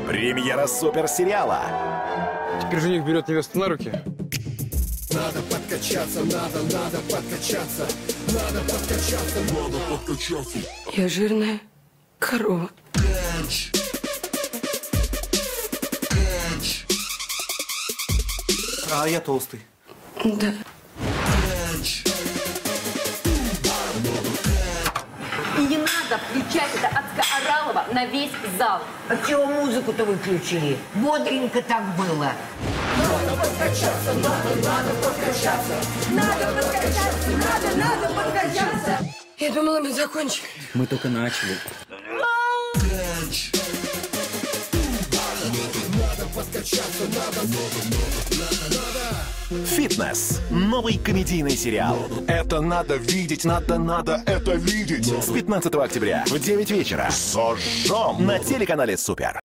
Премьера суперсериала. Теперь жених берет невесту на руки. Надо подкачаться, надо подкачаться, надо подкачаться, надо подкачаться. Я жирная корова. А я толстый. Да. И не надо включать это адско-оралово на весь зал. А чего музыку-то выключили? Бодренько так было. Надо подкачаться, надо подкачаться. Надо подкачаться, надо подкачаться. Я думала, мы закончили. Мы только начали. Надо подкачаться, Фитнес. Новый комедийный сериал. Это надо видеть, надо это видеть. С 15 октября в 9 вечера. Сожжем. На телеканале Супер.